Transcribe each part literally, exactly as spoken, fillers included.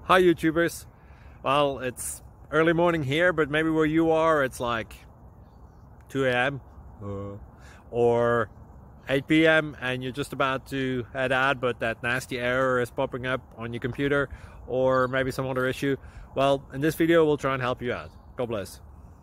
Hi YouTubers. Well, it's early morning here, but maybe where you are it's like two A M uh, or eight P M and you're just about to head out, but that nasty error is popping up on your computer, or maybe some other issue. Well, in this video we'll try and help you out. God bless.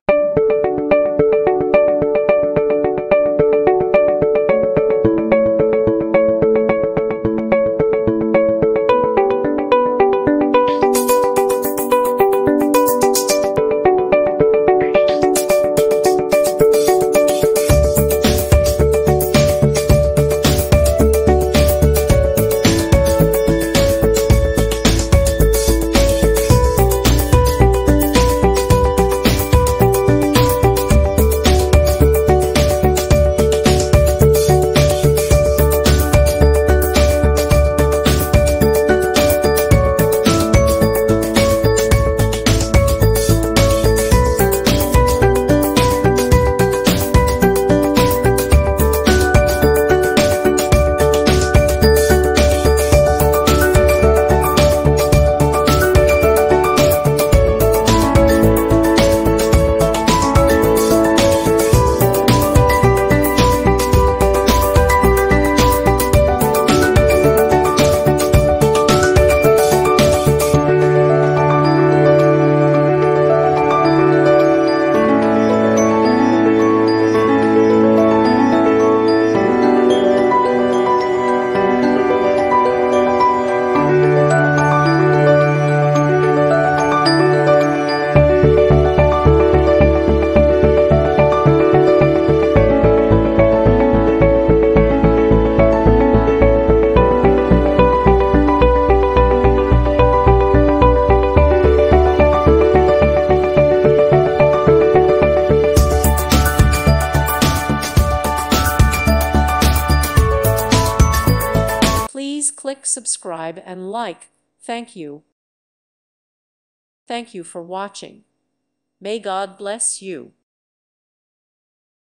Please click subscribe and like. Thank you. Thank you for watching. May God bless you.